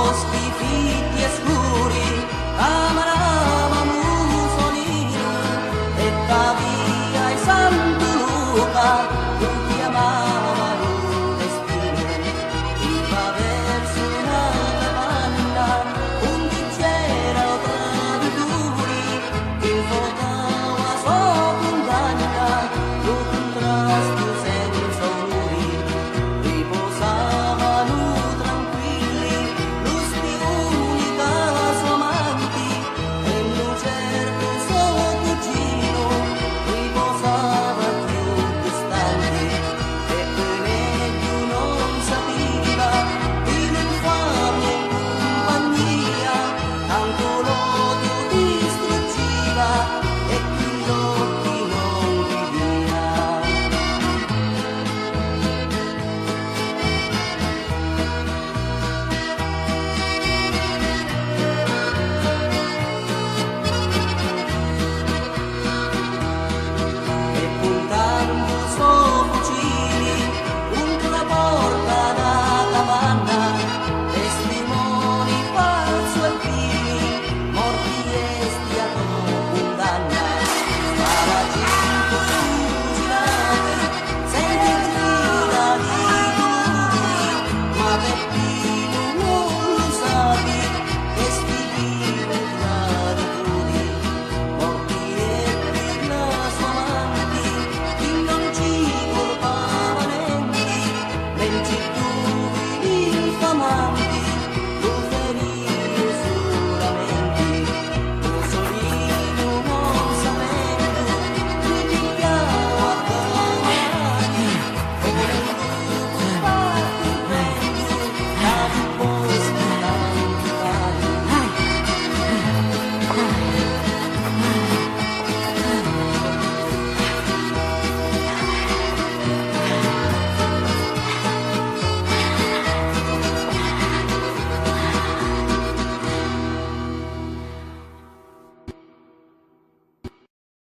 boschi fitti e scuri, amarava Mussolino e da via i Santo Luca, tutti amavano il destino. Iva verso una capanna, onde c'era traditori, che votava sua condanna, lo contrasto senza onori, riposavano tranquilli, lo spioni da sua amanti, e non certo suo cugino, riposava più distanti, e poi meglio non sapeva, di l'infamia in compagnia, tanto l'odio distruggiva, e chi gli occhi non vivia. E puntando suo fucili contro la porta da capanna, testimoni falso e fili, morti estiato condanna. Sparaginto fucilati, senti grida di dolori, ma Peppino non lo sapi, questi vivi traditori, morti e per la sua amanti, chi non ci colpava neanche, ben ci tuvi infamanti.